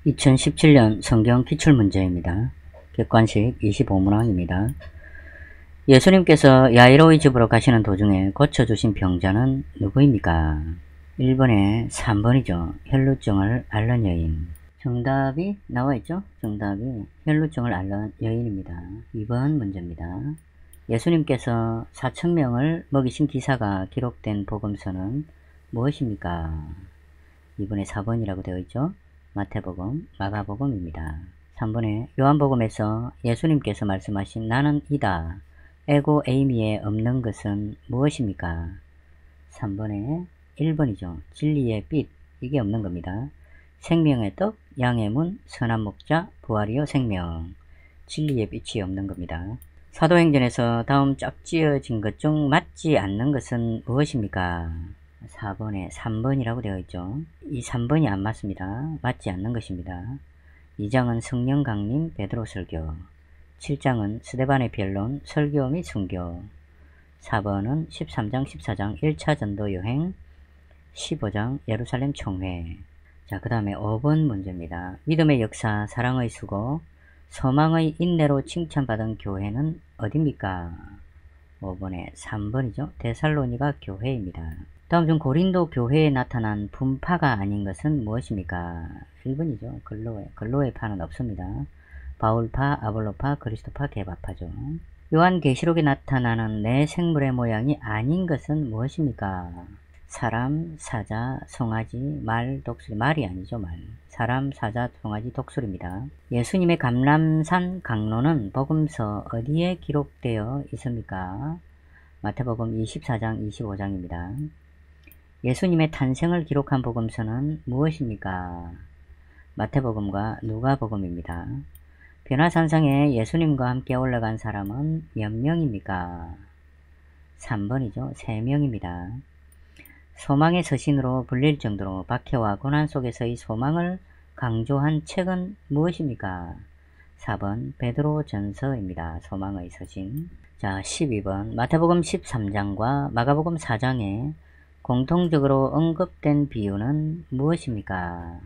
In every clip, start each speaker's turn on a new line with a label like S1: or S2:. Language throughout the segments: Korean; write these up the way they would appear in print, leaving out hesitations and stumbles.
S1: 2017년 성경 기출문제입니다. 객관식 25문항입니다. 예수님께서 야이로의 집으로 가시는 도중에 고쳐주신 병자는 누구입니까? 1번에 3번이죠. 혈루증을 앓는 여인. 정답이 나와있죠? 정답이 혈루증을 앓는 여인입니다. 2번 문제입니다. 예수님께서 4,000명을 먹이신 기사가 기록된 복음서는 무엇입니까? 2번에 4번이라고 되어 있죠? 마태복음, 마가복음입니다. 3번에 요한복음에서 예수님께서 말씀하신 나는 이다, 에고 에이미에 없는 것은 무엇입니까? 3번에 1번이죠. 진리의 빛, 이게 없는 겁니다. 생명의 떡, 양의 문, 선한 목자, 부활이요 생명. 진리의 빛이 없는 겁니다. 사도행전에서 다음 짝지어진 것 중 맞지 않는 것은 무엇입니까? 4번에 3번이라고 되어 있죠. 이 3번이 안 맞습니다. 맞지 않는 것입니다. 2장은 성령 강림 베드로 설교, 7장은 스데반의 변론 설교 및 순교, 4번은 13장 14장 1차 전도 여행, 15장 예루살렘 총회. 자, 그 다음에 5번 문제입니다. 믿음의 역사, 사랑의 수고, 소망의 인내로 칭찬받은 교회는 어디입니까? 5번에 3번이죠. 데살로니가 교회입니다. 다음 중 고린도 교회에 나타난 분파가 아닌 것은 무엇입니까? 1번이죠. 근로의 파는 없습니다. 바울파, 아볼로파, 그리스도파, 게바파죠. 요한계시록에 나타나는 내 생물의 모양이 아닌 것은 무엇입니까? 사람, 사자, 송아지, 말, 독수리. 말이 아니죠. 말. 사람, 사자, 송아지, 독수리입니다. 예수님의 감람산 강론은 복음서 어디에 기록되어 있습니까? 마태복음 24장 25장입니다. 예수님의 탄생을 기록한 복음서는 무엇입니까? 마태복음과 누가복음입니다. 변화산상에 예수님과 함께 올라간 사람은 몇 명입니까? 3번이죠. 3명입니다. 소망의 서신으로 불릴 정도로 박해와 고난 속에서의 소망을 강조한 책은 무엇입니까? 4번 베드로 전서입니다. 소망의 서신. 자, 12번 마태복음 13장과 마가복음 4장에 공통적으로 언급된 비유는 무엇입니까?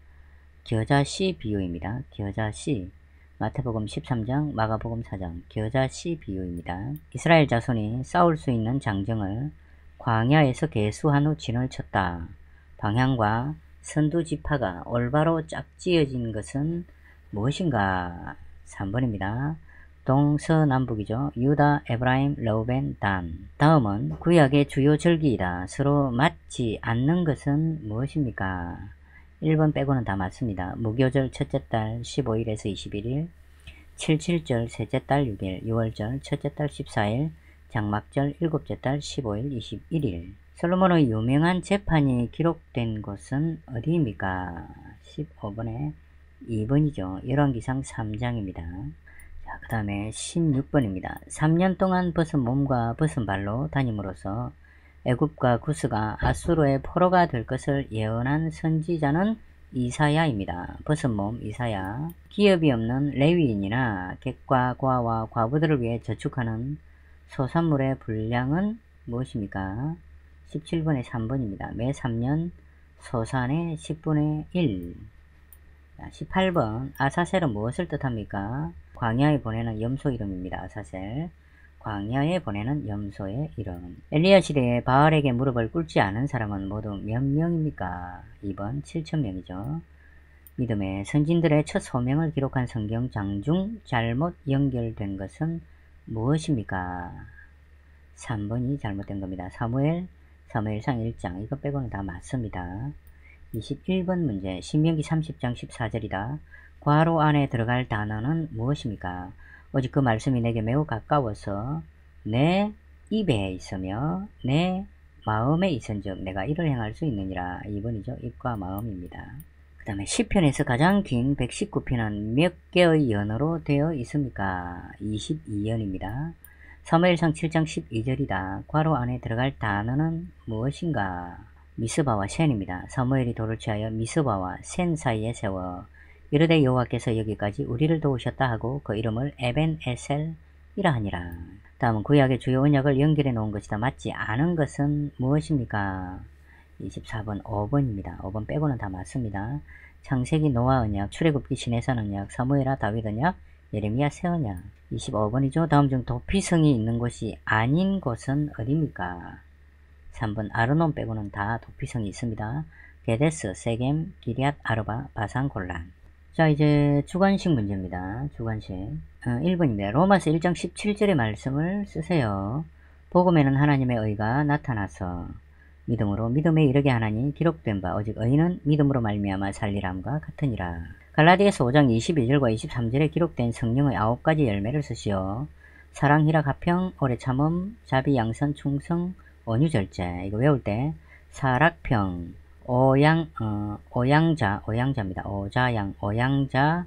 S1: 겨자씨 비유입니다. 겨자씨. 마태복음 13장, 마가복음 4장, 겨자씨 비유입니다. 이스라엘 자손이 싸울 수 있는 장정을 광야에서 계수한 후 진을 쳤다. 방향과 선두지파가 올바로 짝지어진 것은 무엇인가? 3번입니다. 동서남북이죠. 유다, 에브라임, 르우벤, 단. 다음은 구약의 주요 절기이다. 서로 맞지 않는 것은 무엇입니까? 1번 빼고는 다 맞습니다. 무교절 첫째 달 15일에서 21일, 77절 셋째 달 6일, 6월절 첫째 달 14일, 장막절 일곱째 달 15일 21일. 솔로몬의 유명한 재판이 기록된 곳은 어디입니까? 15번에 2번이죠. 열왕기상 3장입니다. 자, 그 다음에 16번입니다. 3년 동안 벗은 몸과 벗은 발로 다님으로써 애굽과 구스가 아수르의 포로가 될 것을 예언한 선지자는 이사야입니다. 벗은 몸 이사야. 기업이 없는 레위인이나 객과 과와 과부들을 위해 저축하는 소산물의 분량은 무엇입니까? 17번에 3번입니다. 매 3년 소산의 10분의 1. 18번 아사셀은 무엇을 뜻합니까? 광야에 보내는 염소 이름입니다. 아사셀. 광야에 보내는 염소의 이름. 엘리야 시대에 바알에게 무릎을 꿇지 않은 사람은 모두 몇 명입니까? 2번 7,000명이죠. 믿음의 선진들의 첫 소명을 기록한 성경장 중 잘못 연결된 것은 무엇입니까? 3번이 잘못된 겁니다. 사무엘상 1장. 이거 빼고는 다 맞습니다. 21번 문제. 신명기 30장 14절이다. 괄호 안에 들어갈 단어는 무엇입니까? 오직 그 말씀이 내게 매우 가까워서 내 입에 있으며 내 마음에 있은즉 내가 이를 행할 수 있느니라. 2번이죠. 입과 마음입니다. 그 다음에 시편에서 가장 긴 119편은 몇 개의 연어로 되어 있습니까? 22연입니다. 사무엘상 7장 12절이다. 괄호 안에 들어갈 단어는 무엇인가? 미스바와 센입니다. 사무엘이 돌을 취하여 미스바와 센 사이에 세워 이르되 여호와께서 여기까지 우리를 도우셨다 하고 그 이름을 에벤에셀이라 하니라. 다음은 구약의 주요 언약을 연결해 놓은 것이다. 맞지 않은 것은 무엇입니까? 24번 5번입니다. 5번 빼고는 다 맞습니다. 창세기 노아 언약, 출애굽기 시내산 언약, 사무엘하 다윗 언약, 예레미야 새 언약. 25번이죠. 다음 중 도피성이 있는 곳이 아닌 곳은 어디입니까? 3번 아르논 빼고는 다 도피성이 있습니다. 게데스, 세겜, 기럇 아르바, 바산 골란. 자, 이제 주관식 문제입니다. 주관식. 1번입니다. 로마서 1장 17절의 말씀을 쓰세요. 복음에는 하나님의 의가 나타나서 믿음으로 믿음에 이르게 하나니 기록된 바 오직 의인은 믿음으로 말미암아 살리람과 같으니라. 갈라디아서 5장 22절과 23절에 기록된 성령의 9가지 열매를 쓰시오. 사랑, 희락, 화평, 오래 참음, 자비, 양선, 충성, 온유절제. 이거 외울 때 사락평, 오양자입니다. 오자양, 오양자,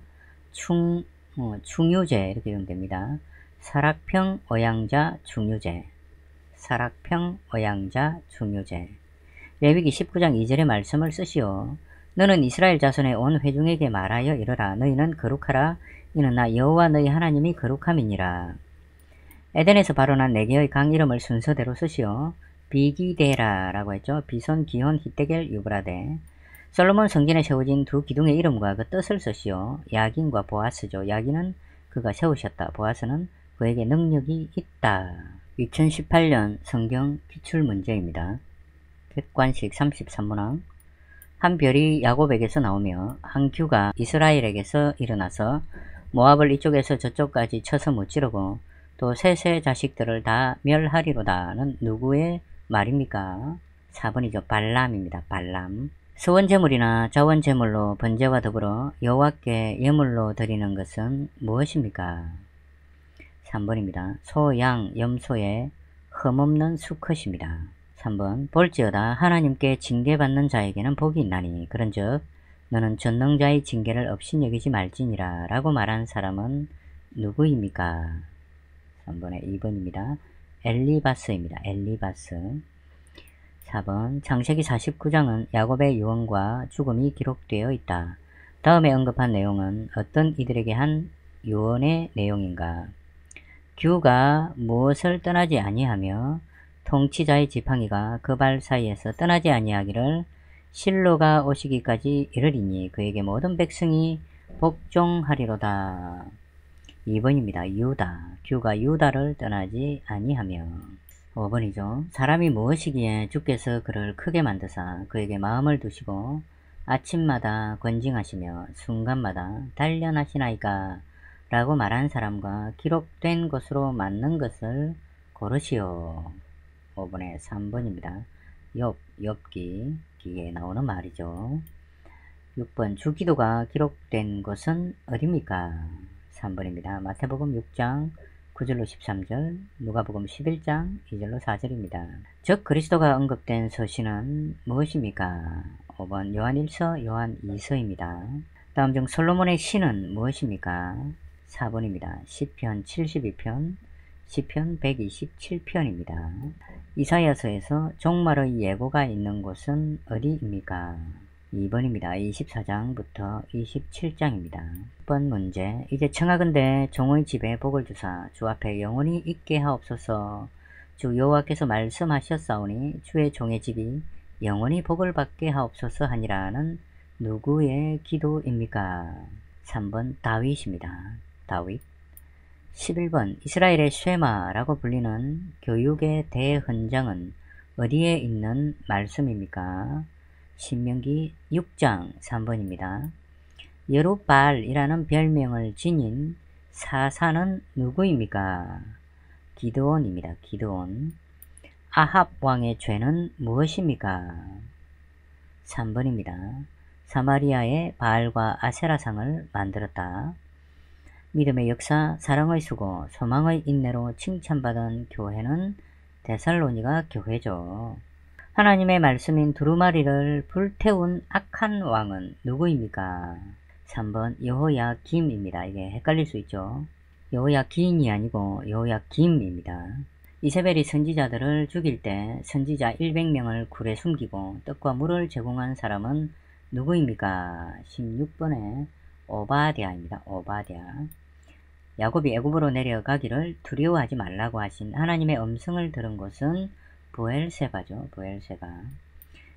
S1: 충유제 이렇게 되면 됩니다. 사락평, 오양자, 충유제. 사락평, 오양자, 충유제. 레위기 19장 2절의 말씀을 쓰시오. 너는 이스라엘 자손의 온 회중에게 말하여 이르라. 너희는 거룩하라. 이는 나 여호와 너희 하나님이 거룩함이니라. 에덴에서 발원한 4개의 강 이름을 순서대로 쓰시오. 비기데라 라고 했죠. 비손, 기혼, 히데겔, 유브라데. 솔로몬 성전에 세워진 2 기둥의 이름과 그 뜻을 쓰시오. 야긴과 보아스죠. 야긴은 그가 세우셨다. 보아스는 그에게 능력이 있다. 2018년 성경 기출문제입니다. 객관식 33문항. 한 별이 야곱에게서 나오며 한 규가 이스라엘에게서 일어나서 모압을 이쪽에서 저쪽까지 쳐서 무찌르고 또 셋의 자식들을 다 멸하리로다는 누구의 말입니까? 4번이죠. 발람입니다. 발람. 서원제물이나 자원제물로 번제와 더불어 여호와께 예물로 드리는 것은 무엇입니까? 3번입니다. 소, 양, 염소의 흠없는 수컷입니다. 3번. 볼지어다 하나님께 징계받는 자에게는 복이 있나니 그런즉 너는 전능자의 징계를 없인 여기지 말지니라 라고 말한 사람은 누구입니까? 3번에 2번입니다. 엘리바스입니다. 엘리바스. 4번. 창세기 49장은 야곱의 유언과 죽음이 기록되어 있다. 다음에 언급한 내용은 어떤 이들에게 한 유언의 내용인가? 규가 무엇을 떠나지 아니하며 통치자의 지팡이가 그 발 사이에서 떠나지 아니하기를 실로가 오시기까지 이르리니 그에게 모든 백성이 복종하리로다. 2번입니다. 유다. 규가 유다를 떠나지 아니하며. 5번이죠. 사람이 무엇이기에 주께서 그를 크게 만드사 그에게 마음을 두시고 아침마다 권징하시며 순간마다 단련하시나이까 라고 말한 사람과 기록된 것으로 맞는 것을 고르시오. 5번에 3번입니다. 엽기에 나오는 말이죠. 6번. 주기도가 기록된 것은 어디입니까? 3번입니다. 마태복음 6장 9절로 13절, 누가복음 11장 2절로 4절입니다. 즉 그리스도가 언급된 서신은 무엇입니까? 5번. 요한 1서, 요한 2서입니다. 다음 중 솔로몬의 시는 무엇입니까? 4번입니다. 시편 72편, 시편 127편입니다. 이사야서에서 종말의 예고가 있는 곳은 어디입니까? 2번입니다. 24장부터 27장입니다. 6번 문제. 이제 청하건대 종의 집에 복을 주사 주 앞에 영원히 있게 하옵소서. 주 여호와께서 말씀하셨사오니 주의 종의 집이 영원히 복을 받게 하옵소서 하니라는 누구의 기도입니까? 3번 다윗입니다. 다윗. 11번. 이스라엘의 쉐마라고 불리는 교육의 대헌장은 어디에 있는 말씀입니까? 신명기 6장 3번입니다. 여룻발이라는 별명을 지닌 사사는 누구입니까? 기드온입니다. 기드온. 아합 왕의 죄는 무엇입니까? 3번입니다. 사마리아의 바알과 아세라상을 만들었다. 믿음의 역사, 사랑의 수고, 소망의 인내로 칭찬받은 교회는 데살로니가 교회죠. 하나님의 말씀인 두루마리를 불태운 악한 왕은 누구입니까? 3번 여호야김입니다. 이게 헷갈릴 수 있죠. 여호야긴이 아니고 여호야김입니다. 이세벨이 선지자들을 죽일 때 선지자 100명을 굴에 숨기고 떡과 물을 제공한 사람은 누구입니까? 16번에 오바댜입니다. 오바댜. 야곱이 애굽으로 내려가기를 두려워하지 말라고 하신 하나님의 음성을 들은 곳은 브엘세바죠. 브엘세바.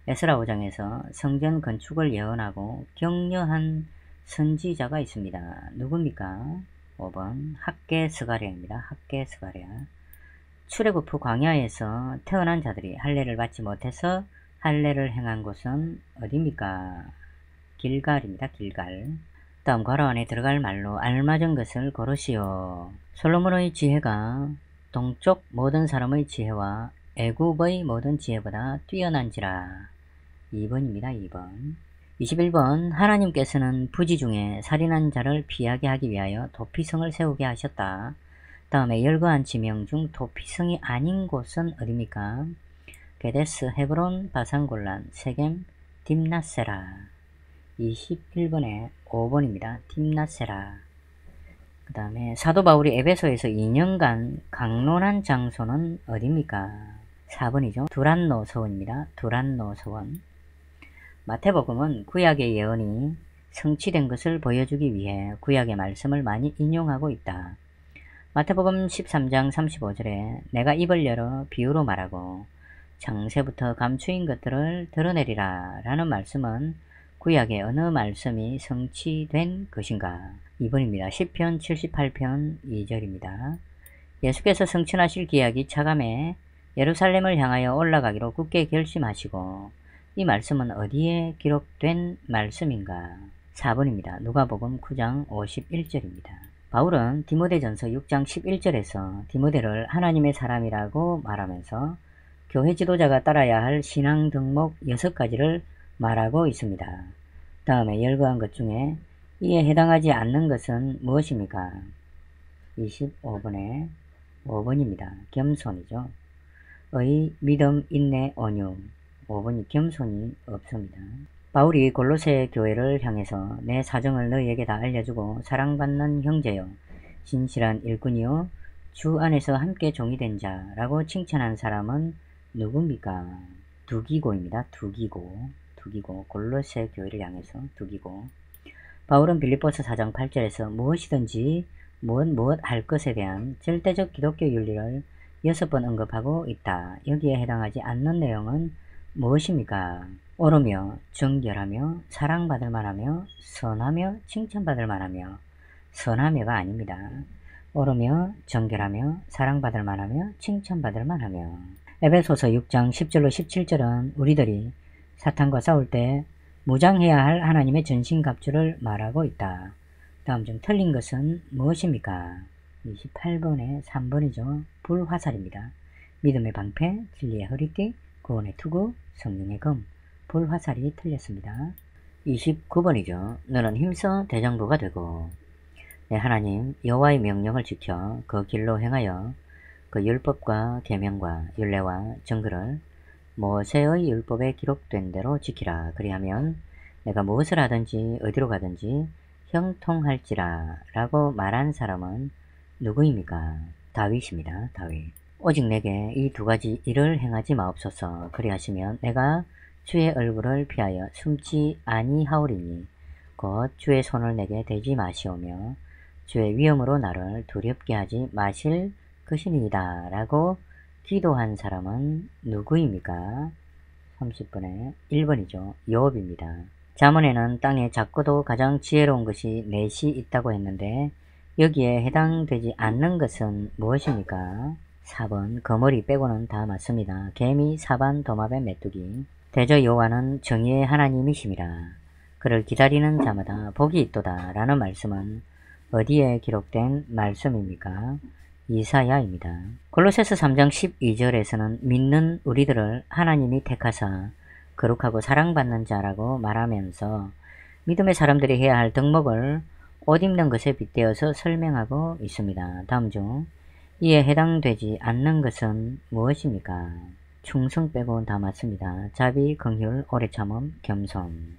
S1: 에스라 5장에서 성전 건축을 예언하고 격려한 선지자가 있습니다. 누굽니까? 5번 학개 스가랴입니다. 학개 스가랴. 출애굽 후 광야에서 태어난 자들이 할례를 받지 못해서 할례를 행한 곳은 어디입니까? 길갈입니다. 길갈. 다음 괄호 안에 들어갈 말로 알맞은 것을 고르시오. 솔로몬의 지혜가 동쪽 모든 사람의 지혜와 애굽의 모든 지혜보다 뛰어난지라. 2번입니다. 2번. 21번 하나님께서는 부지 중에 살인한 자를 피하게 하기 위하여 도피성을 세우게 하셨다. 다음에 열거한 지명 중 도피성이 아닌 곳은 어디입니까? 게데스, 헤브론, 바산골란, 세겜, 딥나세라. 21번에 5번입니다. 딥나세라. 그 다음에 사도 바울이 에베소에서 2년간 강론한 장소는 어디입니까? 4번이죠. 두란노 서원입니다. 두란노 서원. 마태복음은 구약의 예언이 성취된 것을 보여주기 위해 구약의 말씀을 많이 인용하고 있다. 마태복음 13장 35절에 내가 입을 열어 비유로 말하고 창세부터 감추인 것들을 드러내리라 라는 말씀은 구약의 어느 말씀이 성취된 것인가? 2번입니다. 시편 78편 2절입니다. 예수께서 성취하실 기약이 차감해 예루살렘을 향하여 올라가기로 굳게 결심하시고 이 말씀은 어디에 기록된 말씀인가? 4번입니다. 누가복음 9장 51절입니다. 바울은 디모데전서 6장 11절에서 디모데를 하나님의 사람이라고 말하면서 교회 지도자가 따라야 할 신앙 덕목 6가지를 말하고 있습니다. 다음에 열거한 것 중에 이에 해당하지 않는 것은 무엇입니까? 25번에 5번입니다. 겸손이죠. 의, 믿음, 인내, 온유. 5번이 겸손이 없습니다. 바울이 골로새 교회를 향해서 내 사정을 너희에게 다 알려주고 사랑받는 형제여 진실한 일꾼이요 주 안에서 함께 종이 된 자라고 칭찬한 사람은 누굽니까? 두기고입니다. 두기고 골로새 교회를 향해서 두기고. 바울은 빌립보서 4장 8절에서 무엇이든지 무엇 할 것에 대한 절대적 기독교 윤리를 6번 언급하고 있다. 여기에 해당하지 않는 내용은 무엇입니까? 옳으며 정결하며 사랑받을 만하며 선하며 칭찬받을 만하며 선하며가 아닙니다. 옳으며 정결하며 사랑받을 만하며 칭찬받을 만하며. 에베소서 6장 10절로 17절은 우리들이 사탄과 싸울 때 무장해야 할 하나님의 전신갑주를 말하고 있다. 다음 중 틀린 것은 무엇입니까? 28번에 3번이죠. 불화살입니다. 믿음의 방패, 진리의 허리띠, 구원의 투구, 성령의 검. 불화살이 틀렸습니다. 29번이죠. 너는 힘써 대장부가 되고 내 하나님 여호와의 명령을 지켜 그 길로 행하여 그 율법과 계명과 율례와 정글을 모세의 율법에 기록된 대로 지키라. 그리하면 내가 무엇을 하든지 어디로 가든지 형통할지라 라고 말한 사람은 누구입니까? 다윗입니다. 다윗. 오직 내게 이 2가지 일을 행하지 마옵소서. 그리하시면 내가 주의 얼굴을 피하여 숨지 아니하오리니 곧 주의 손을 내게 대지 마시오며 주의 위엄으로 나를 두렵게 하지 마실 것이니이다 라고 기도한 사람은 누구입니까? 30번에 1번이죠. 요업입니다. 잠언에는 땅에 작고도 가장 지혜로운 것이 넷이 있다고 했는데 여기에 해당되지 않는 것은 무엇입니까? 4번 거머리 빼고는 다 맞습니다. 개미, 사반, 도마뱀, 메뚜기. 대저 여호와는 정의의 하나님이심이라. 그를 기다리는 자마다 복이 있도다 라는 말씀은 어디에 기록된 말씀입니까? 이사야입니다. 골로새서 3장 12절에서는 믿는 우리들을 하나님이 택하사 거룩하고 사랑받는 자라고 말하면서 믿음의 사람들이 해야 할 덕목을 옷 입는 것에 빗대어서 설명하고 있습니다. 다음 중 이에 해당되지 않는 것은 무엇입니까? 충성 빼고는 다 맞습니다. 자비, 긍휼, 오래 참음, 겸손.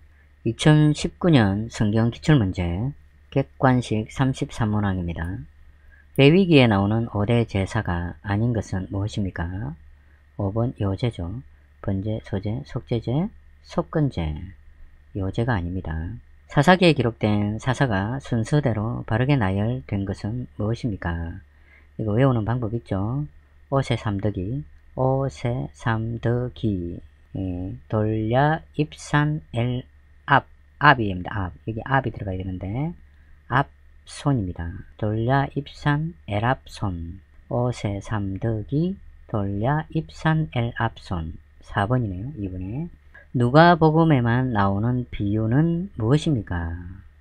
S1: 2019년 성경 기출문제 객관식 33문항입니다. 레위기에 나오는 5대 제사가 아닌 것은 무엇입니까? 5번 요제죠. 번제, 소제, 속제제, 속건제. 요제가 아닙니다. 사사기에 기록된 사사가 순서대로 바르게 나열된 것은 무엇입니까? 이거 외우는 방법 있죠. 오세 삼덕이, 오세 삼덕이. 돌야 입산 엘 앞, 앞이입니다. 앞. 여기 앞이 들어가야 되는데 앞손입니다. 돌야 입산 엘 앞손. 옷의 삼덕이 돌야 입산 엘 앞손. 4번이네요. 2번에. 누가복음에만 나오는 비유는 무엇입니까?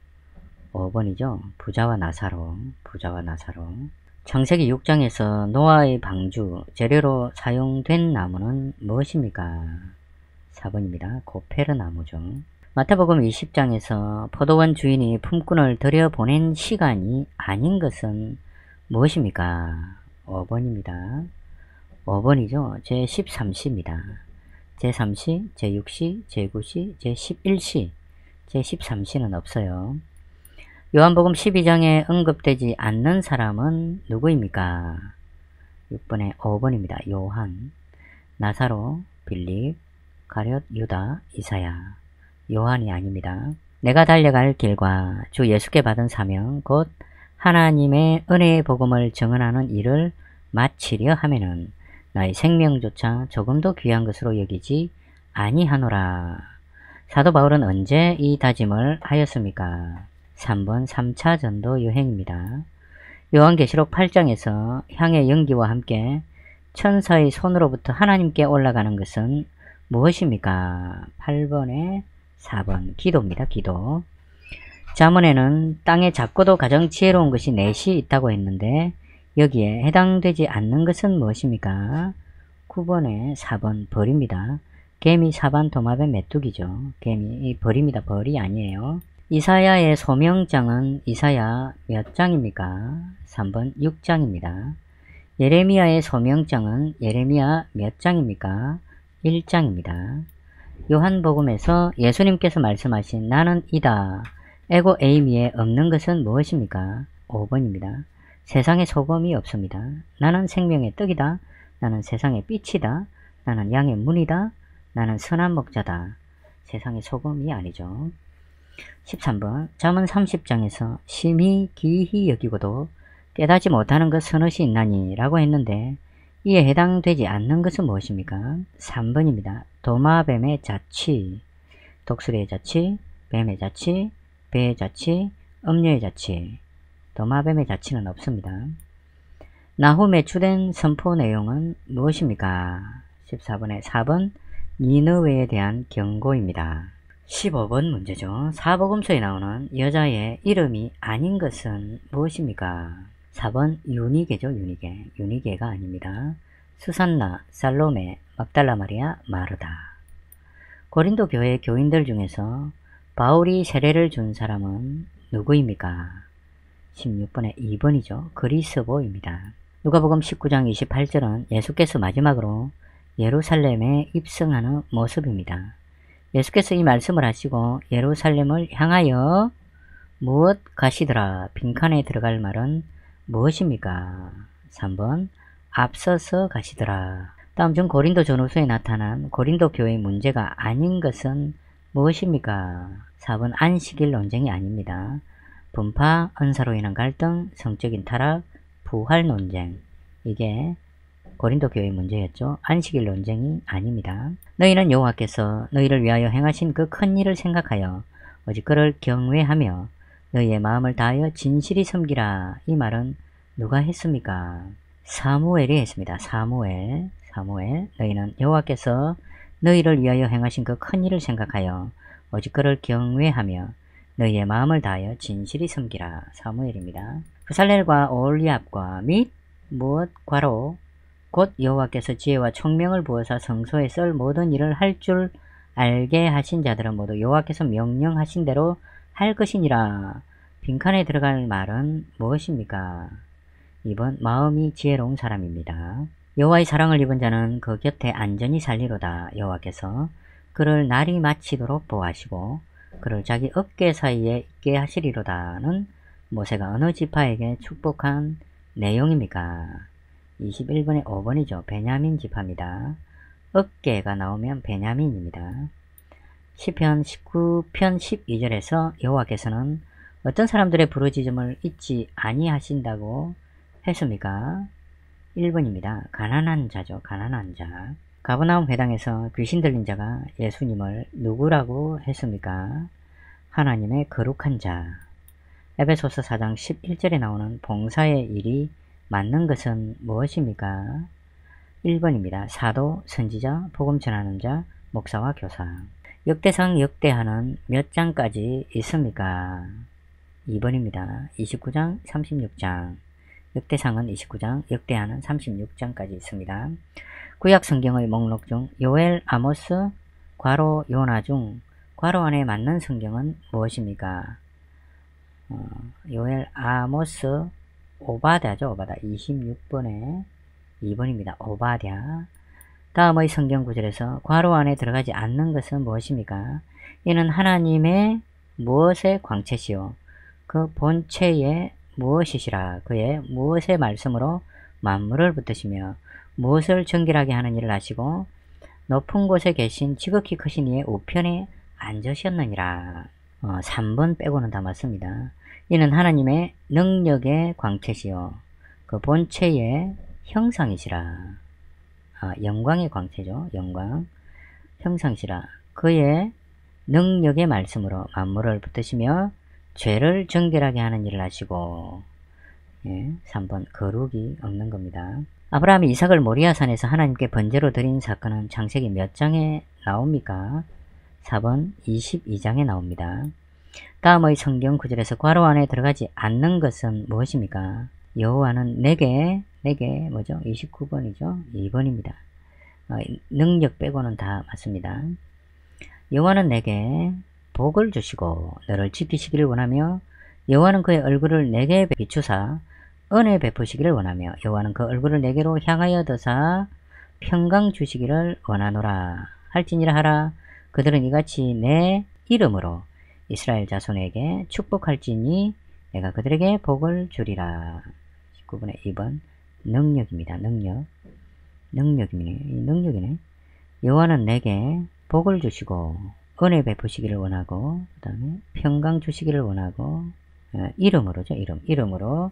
S1: 5번이죠. 부자와 나사로. 부자와 나사로. 창세기 6장에서 노아의 방주 재료로 사용된 나무는 무엇입니까? 4번입니다. 고페르 나무죠. 마태복음 20장에서 포도원 주인이 품꾼을 들여보낸 시간이 아닌 것은 무엇입니까? 5번입니다. 5번이죠. 제13시입니다. 제3시, 제6시, 제9시, 제11시, 제13시는 없어요. 요한복음 12장에 언급되지 않는 사람은 누구입니까? 6번에 5번입니다. 요한, 나사로, 빌립, 가룟, 유다, 이사야. 요한이 아닙니다. 내가 달려갈 길과 주 예수께 받은 사명 곧 하나님의 은혜의 복음을 증언하는 일을 마치려 하면은 나의 생명조차 조금도 귀한 것으로 여기지 아니하노라. 사도 바울은 언제 이 다짐을 하였습니까? 3번 3차 전도 여행입니다. 요한계시록 8장에서 향의 연기와 함께 천사의 손으로부터 하나님께 올라가는 것은 무엇입니까? 8번에 4번 기도입니다. 기도. 잠언에는 땅에 작고도 가장 지혜로운 것이 넷이 있다고 했는데 여기에 해당되지 않는 것은 무엇입니까? 9번에 4번 벌입니다. 개미, 사반, 도마뱀, 메뚜기죠. 개미, 벌입니다. 벌이 아니에요. 이사야의 소명장은 이사야 몇 장입니까? 3번 6장입니다. 예레미야의 소명장은 예레미야 몇 장입니까? 1장입니다. 요한복음에서 예수님께서 말씀하신 나는 이다. 에고 에이미에 없는 것은 무엇입니까? 5번입니다. 세상에 소금이 없습니다. 나는 생명의 떡이다. 나는 세상의 빛이다. 나는 양의 문이다. 나는 선한 목자다. 세상의 소금이 아니죠. 13번 잠언 30장에서 심히 기히 여기고도 깨닫지 못하는 것 서너시 있나니 라고 했는데 이에 해당되지 않는 것은 무엇입니까? 3번입니다. 도마뱀의 자취, 독수리의 자취, 뱀의 자취, 배의 자취, 음녀의 자취. 도마뱀의 자취는 없습니다. 나훔에 주된 선포 내용은 무엇입니까? 14번에 4번 니느웨에 대한 경고입니다. 15번 문제죠. 사복음서에 나오는 여자의 이름이 아닌 것은 무엇입니까? 4번 유니게죠. 유니게. 유니게가 아닙니다. 수산나, 살로메, 막달라 마리아, 마르다. 고린도 교회 교인들 중에서 바울이 세례를 준 사람은 누구입니까? 16번에 2번이죠. 그리스보입니다. 누가복음 19장 28절은 예수께서 마지막으로 예루살렘에 입성하는 모습입니다. 예수께서 이 말씀을 하시고 예루살렘을 향하여 무엇 가시더라. 빈칸에 들어갈 말은 무엇입니까? 3번 앞서서 가시더라. 다음 중 고린도 전후서에 나타난 고린도 교회의 문제가 아닌 것은 무엇입니까? 4번 안식일 논쟁이 아닙니다. 분파, 은사로 인한 갈등, 성적인 타락, 부활 논쟁. 이게 고린도 교회의 문제였죠. 안식일 논쟁이 아닙니다. 너희는 여호와께서 너희를 위하여 행하신 그 큰 일을 생각하여 오직 그를 경외하며 너희의 마음을 다하여 진실이 섬기라. 이 말은 누가 했습니까? 사무엘이 했습니다. 사무엘. 너희는 여호와께서 너희를 위하여 행하신 그 큰 일을 생각하여 오직 그를 경외하며 너희의 마음을 다하여 진실이 섬기라. 사무엘입니다. 부살렐과 오홀리압과 및 무엇 과로 곧 여호와께서 지혜와 총명을 부어서 성소에 썰 모든 일을 할 줄 알게 하신 자들은 모두 여호와께서 명령하신 대로 할 것이니라. 빈칸에 들어갈 말은 무엇입니까? 2번 마음이 지혜로운 사람입니다. 여호와의 사랑을 입은 자는 그 곁에 안전히 살리로다. 여호와께서 그를 날이 마치도록 보호하시고 그를 자기 어깨 사이에 있게 하시리로다는 모세가 어느 지파에게 축복한 내용입니까? 21번에 5번이죠. 베냐민 지파입니다. 어깨가 나오면 베냐민입니다. 시편 19편 12절에서 여호와께서는 어떤 사람들의 부르짖음을 잊지 아니하신다고 했습니까? 1번입니다. 가난한 자죠. 가난한 자. 가버나움 회당에서 귀신 들린 자가 예수님을 누구라고 했습니까? 하나님의 거룩한 자. 에베소서 4장 11절에 나오는 봉사의 일이 맞는 것은 무엇입니까? 1번입니다. 사도, 선지자, 복음 전하는 자, 목사와 교사. 역대상 역대하는 몇 장까지 있습니까? 2번입니다. 29장, 36장. 역대상은 29장, 역대하는 36장까지 있습니다. 구약 성경의 목록 중 요엘, 아모스, 과로, 요나 중 과로 안에 맞는 성경은 무엇입니까? 요엘, 아모스, 오바댜죠. 오바댜. 26번에 2번입니다. 오바댜. 다음의 성경 구절에서 괄호 안에 들어가지 않는 것은 무엇입니까? 이는 하나님의 무엇의 광채시요 그 본체의 무엇이시라. 그의 무엇의 말씀으로 만물을 붙드시며 무엇을 정결하게 하는 일을 하시고 높은 곳에 계신 지극히 크신 이의 우편에 앉으셨느니라. 3번 빼고는 다 맞습니다. 이는 하나님의 능력의 광채시요 그 본체의 형상이시라. 영광의 광채죠. 영광. 형상이시라. 그의 능력의 말씀으로 만물을 붙드시며 죄를 정결하게 하는 일을 하시고. 3번 거룩이 없는 겁니다. 아브라함이 이삭을 모리아산에서 하나님께 번제로 드린 사건은 창세기 몇 장에 나옵니까? 4번 22장에 나옵니다. 다음의 성경 구절에서 괄호 안에 들어가지 않는 것은 무엇입니까? 여호와는 내게 뭐죠? 29번이죠. 2번입니다. 능력 빼고는 다 맞습니다. 여호와는 내게 복을 주시고 너를 지키시기를 원하며 여호와는 그의 얼굴을 내게 비추사 은혜 베푸시기를 원하며 여호와는 그 얼굴을 내게로 향하여 드사 평강 주시기를 원하노라. 할지니라 하라. 그들은 이같이 내 이름으로 이스라엘 자손에게 축복할지니 내가 그들에게 복을 주리라. 19번에 2번 능력입니다. 능력이네. 여호와는 내게 복을 주시고 은혜 베푸시기를 원하고 그 다음에 평강 주시기를 원하고 이름으로죠. 이름으로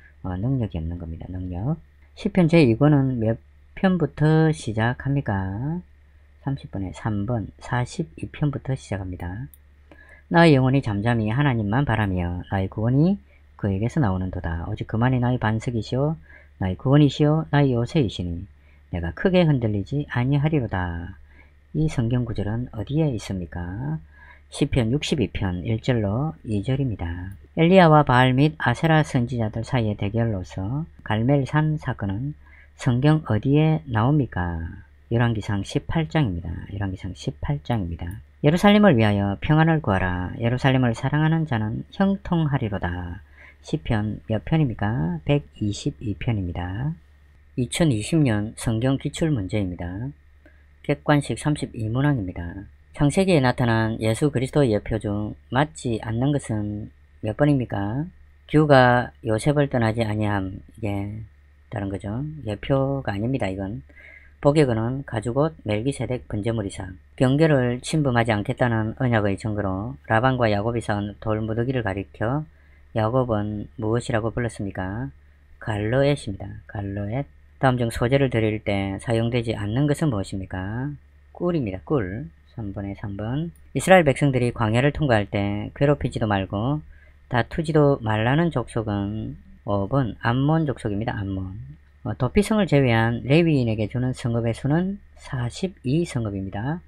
S1: 능력이 없는 겁니다. 능력. 시편 제2권은 몇 편부터 시작합니까? 30번에 3번 42편부터 시작합니다. 나의 영혼이 잠잠히 하나님만 바라며 나의 구원이 그에게서 나오는도다. 오직 그만이 나의 반석이시오 나의 구원이시오 나의 요새이시니 내가 크게 흔들리지 아니하리로다. 이 성경 구절은 어디에 있습니까? 시편 62편 1절로 2절입니다. 엘리야와 바알 및 아세라 선지자들 사이의 대결로서 갈멜산 사건은 성경 어디에 나옵니까? 열왕기상 18장입니다. 열왕기상 18장입니다. 예루살렘을 위하여 평안을 구하라. 예루살렘을 사랑하는 자는 형통하리로다. 시편 몇 편입니까? 122편입니다. 2020년 성경 기출문제입니다. 객관식 32문항입니다. 창세기에 나타난 예수 그리스도의 예표 중 맞지 않는 것은 몇 번입니까? 규가 요셉을 떠나지 아니함. 이게 다른 거죠. 예표가 아닙니다. 이건 복역은 가죽옷 멜기세덱 번제물이사. 경계를 침범하지 않겠다는 언약의 증거로 라반과 야곱이 쌓은 돌무더기를 가리켜 야곱은 무엇이라고 불렀습니까? 갈르엣입니다. 갈르엣. 다음 중 소재를 드릴 때 사용되지 않는 것은 무엇입니까? 꿀입니다. 꿀. 3번에 3번. 이스라엘 백성들이 광야를 통과할 때 괴롭히지도 말고 다투지도 말라는 족속은 5번 암몬 족속입니다. 암몬. 도피성을 제외한 레위인에게 주는 성읍의 수는 42성읍입니다.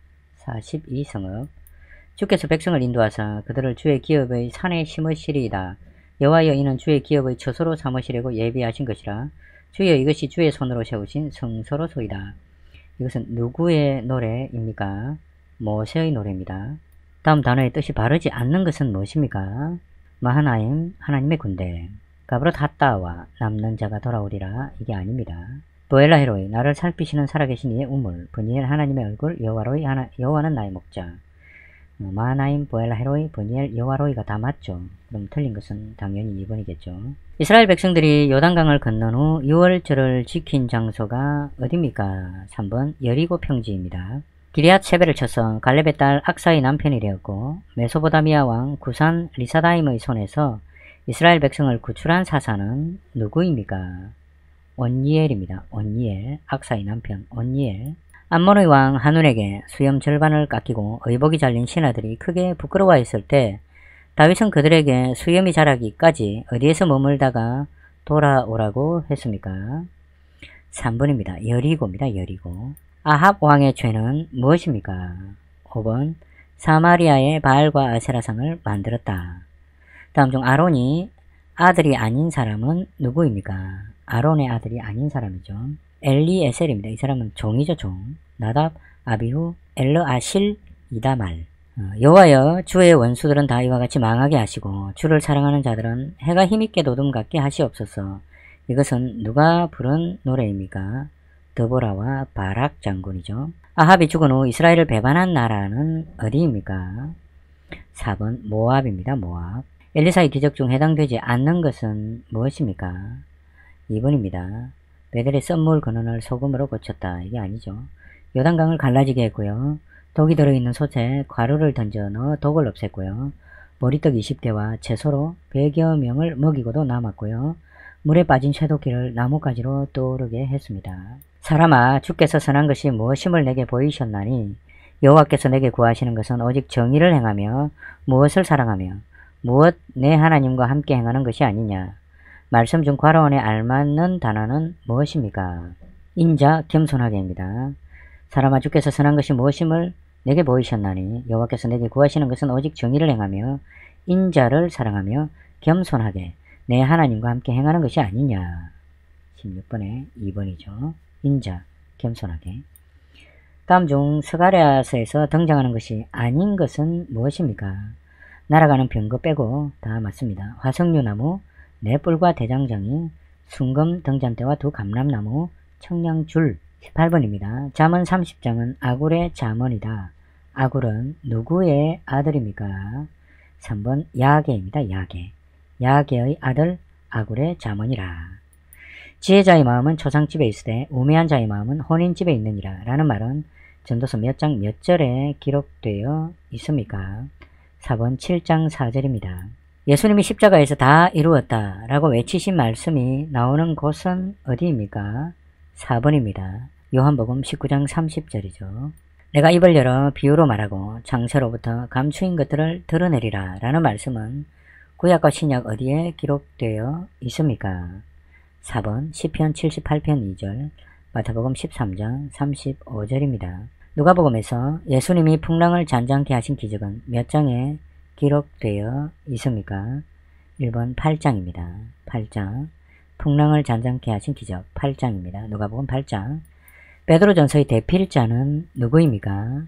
S1: 42성읍. 주께서 백성을 인도하사 그들을 주의 기업의 산에 심으시리이다. 여호와여 이는 주의 기업의 처소로 삼으시려고 예비하신 것이라. 주여 이것이 주의 손으로 세우신 성소로소이다. 이것은 누구의 노래입니까? 모세의 노래입니다. 다음 단어의 뜻이 바르지 않는 것은 무엇입니까? 마하나임 하나님의 군대. 가브롯 핫다와 남는 자가 돌아오리라. 이게 아닙니다. 보엘라 헤로이 나를 살피시는 살아계신 이의 우물. 브니엘 하나님의 얼굴. 여호와로이 여호와는 나의 목자. 마하나임 보엘라 헤로이 브니엘 여호와로이가 다 맞죠. 그럼 틀린 것은 당연히 2번이겠죠. 이스라엘 백성들이 요단강을 건넌 후 6월절을 지킨 장소가 어디입니까? 3번 여리고 평지입니다. 기리앗 세베를 쳐서 갈렙의 딸 악사의 남편이 되었고 메소보다미아 왕 구산 리사다임의 손에서 이스라엘 백성을 구출한 사사는 누구입니까? 온니엘입니다. 온니엘. 악사의 남편 온니엘. 암몬의 왕 하눈에게 수염 절반을 깎이고 의복이 잘린 신하들이 크게 부끄러워했을 때 다윗은 그들에게 수염이 자라기까지 어디에서 머물다가 돌아오라고 했습니까? 3번입니다. 여리고입니다. 여리고. 아합 왕의 죄는 무엇입니까? 5번 사마리아의 바알과 아세라상을 만들었다. 다음 중 아론이 아들이 아닌 사람은 누구입니까? 아론의 아들이 아닌 사람이죠. 엘리에셀입니다. 이 사람은 종이죠. 종. 나답, 아비후, 엘르아실, 이다말. 여호와여 주의 원수들은 다 이와 같이 망하게 하시고 주를 사랑하는 자들은 해가 힘있게 도둠 같게 하시옵소서. 이것은 누가 부른 노래입니까? 드보라와 바락 장군이죠. 아합이 죽은 후 이스라엘을 배반한 나라는 어디입니까? 4번 모압입니다. 모압. 엘리사의 기적 중 해당되지 않는 것은 무엇입니까? 2번입니다. 베델의 썸물 근원을 소금으로 고쳤다. 이게 아니죠. 요단강을 갈라지게 했고요. 독이 들어있는 솥에 가루를 던져 넣어 독을 없앴고요. 보리떡 20개와 채소로 100여 명을 먹이고도 남았고요. 물에 빠진 쇠도끼를 나뭇가지로 떠오르게 했습니다. 사람아, 주께서 선한 것이 무엇임을 내게 보이셨나니 여호와께서 내게 구하시는 것은 오직 정의를 행하며 무엇을 사랑하며 무엇 내 하나님과 함께 행하는 것이 아니냐. 말씀 중 과로원에 알맞는 단어는 무엇입니까? 인자 겸손하게입니다. 사람아, 주께서 선한 것이 무엇임을 내게 보이셨나니 여호와께서 내게 구하시는 것은 오직 정의를 행하며 인자를 사랑하며 겸손하게 내 하나님과 함께 행하는 것이 아니냐. 16번에 2번이죠. 인자, 겸손하게. 다음 중 스가랴서에서 등장하는 것이 아닌 것은 무엇입니까? 날아가는 병거 빼고 다 맞습니다. 화석류나무, 뇌뿔과 대장장이, 순금 등잔대와 두 감람나무, 청량줄. 18번입니다. 잠언 30장은 아굴의 잠언이다. 아굴은 누구의 아들입니까? 3번 야게입니다. 야게. 야게의 아들 아굴의 잠언이라. 지혜자의 마음은 초상집에 있으되 우매한 자의 마음은 혼인집에 있느니라. 라는 말은 전도서 몇 장 몇 절에 기록되어 있습니까? 4번 7장 4절입니다. 예수님이 십자가에서 다 이루었다 라고 외치신 말씀이 나오는 곳은 어디입니까? 4번입니다. 요한복음 19장 30절이죠. 내가 입을 열어 비유로 말하고 장세로부터 감추인 것들을 드러내리라 라는 말씀은 구약과 신약 어디에 기록되어 있습니까? 4번 시편 78편 2절, 마태복음 13장 35절입니다. 누가복음에서 예수님이 풍랑을 잔잔케 하신 기적은 몇 장에 기록되어 있습니까? 1번 8장입니다. 8장. 풍랑을 잔잔케 하신 기적 8장입니다. 누가복음 8장. 베드로전서의 대필자는 누구입니까?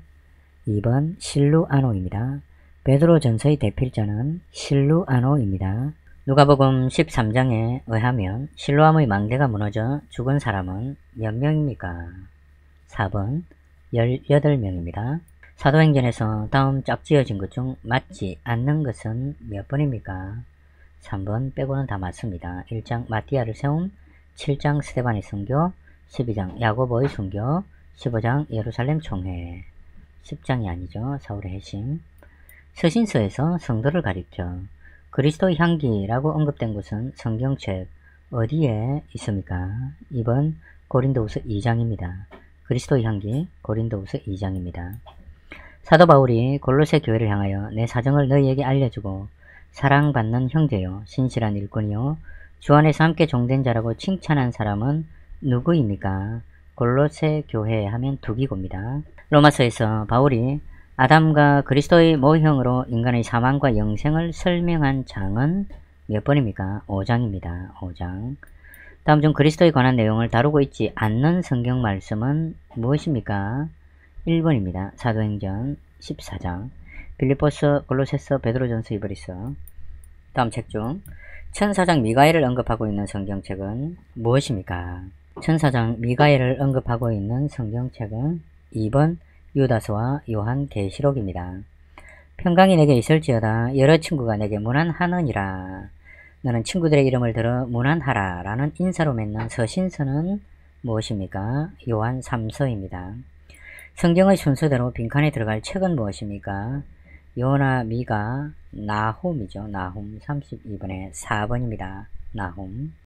S1: 2번 실루아노입니다. 베드로전서의 대필자는 실루아노입니다. 누가복음 13장에 의하면 실로암의 망대가 무너져 죽은 사람은 몇 명입니까? 4번 18명입니다. 사도행전에서 다음 짝지어진 것 중 맞지 않는 것은 몇 번입니까? 3번 빼고는 다 맞습니다. 1장 마띠아를 세움, 7장 스데반의 순교, 12장 야고보의 순교, 15장 예루살렘 총회. 10장이 아니죠. 사울의 회심. 서신서에서 성도를 가리켜 그리스도의 향기라고 언급된 곳은 성경책 어디에 있습니까? 2번 고린도후서 2장입니다. 그리스도의 향기 고린도후서 2장입니다. 사도 바울이 골로새 교회를 향하여 내 사정을 너희에게 알려주고 사랑받는 형제요 신실한 일꾼이요 주 안에서 함께 종된 자라고 칭찬한 사람은 누구입니까? 골로새 교회 하면 두기고입니다. 로마서에서 바울이 아담과 그리스도의 모형으로 인간의 사망과 영생을 설명한 장은 몇 번입니까? 5장입니다. 5장. 다음 중 그리스도에 관한 내용을 다루고 있지 않는 성경 말씀은 무엇입니까? 1번입니다. 사도행전 14장, 빌립보서, 골로새서, 베드로전서, 이브리서. 다음 책 중 천사장 미가엘을 언급하고 있는 성경책은 무엇입니까? 천사장 미가엘을 언급하고 있는 성경책은 2번 유다서와 요한계시록입니다. 평강이 내게 있을지어다 여러 친구가 내게 문안하느니라. 너는 친구들의 이름을 들어 문안하라 라는 인사로 맺는 서신서는 무엇입니까? 요한 3서입니다. 성경의 순서대로 빈칸에 들어갈 책은 무엇입니까? 요나, 미가, 나훔이죠. 나훔 32번에 4번입니다. 나훔.